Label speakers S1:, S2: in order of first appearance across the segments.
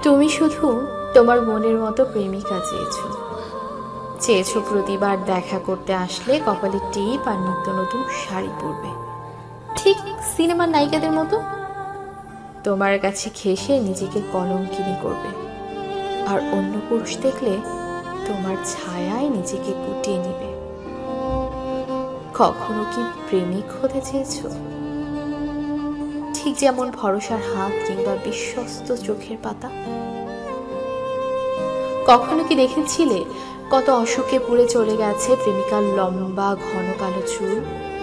S1: তুমি শুধু তোমার মনের মতো প্রেমিকা চেয়েছো। চেয়েছো প্রতিবার দেখা করতে আসলে কপালে টিপ আর নিত্য নতুন শাড়ি পরবে, ঠিক সিনেমার নায়িকাদের মতো। তোমার কাছে ঘেঁষে নিজেকে কলঙ্কিনী করবে, আর অন্য পুরুষ দেখলে তোমার ছায়ায় নিজেকে গুটিয়ে নিবে। কখনো কি প্রেমিক হতে চেয়েছো? ঠিক যেমন ভরসার হাত কিংবা বিশ্বস্ত চোখের পাতা। কখনো কি দেখেছিলে কত অসুখে পুড়ে চলে গেছে প্রেমিকার লম্বা ঘন কালো চুল?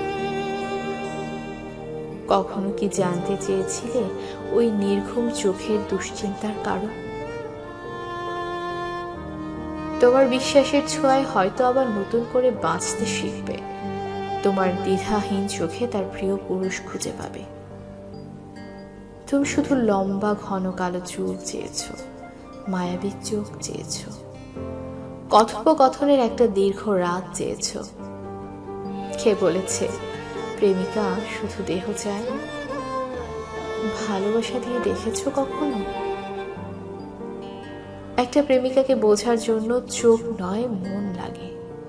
S1: কখনো কি জানতে চেয়েছিলে ওই নির্ঘুম চোখের দুশ্চিন্তার কারণ? তোমার বিশ্বাসের ছোঁয়ায় হয়তো আবার নতুন করে বাঁচতে শিখবে। তোমার দ্বিধাহীন চোখে তার প্রিয় পুরুষ খুঁজে পাবে। তুমি শুধু লম্বা ঘন কালো চুল চেয়েছো, মায়াবী চোখ চেয়েছো, কথোপকথনের একটা দীর্ঘ রাত চেয়েছো। কে বলেছে প্রেমিকা শুধু দেহ চায়? ভালোবাসা দিয়ে দেখেছো কখনো? একটা প্রেমিকাকে বোঝার জন্য চোখ নয়, মন লাগে।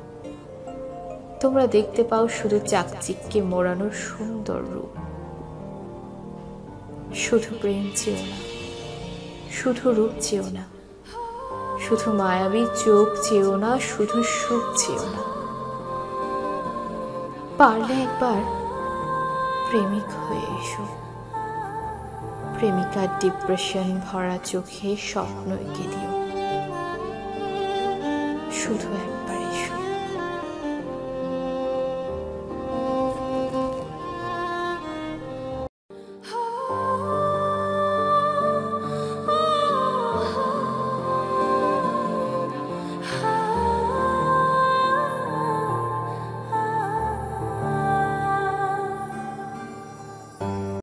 S1: তোমরা দেখতে পাও শুধু চাকচিক্যে মোড়ানোর সুন্দর রূপ। শুধু প্রেম চেও না, শুধু রূপ চেও না, শুধু মায়াবী চোখ চেও না, শুধু সুখ চেও না। পারলে একবার প্রেমিক হয়ে এসো। প্রেমিকার ডিপ্রেশন ভরা চোখে স্বপ্ন এঁকে দিও, শুধু একবার।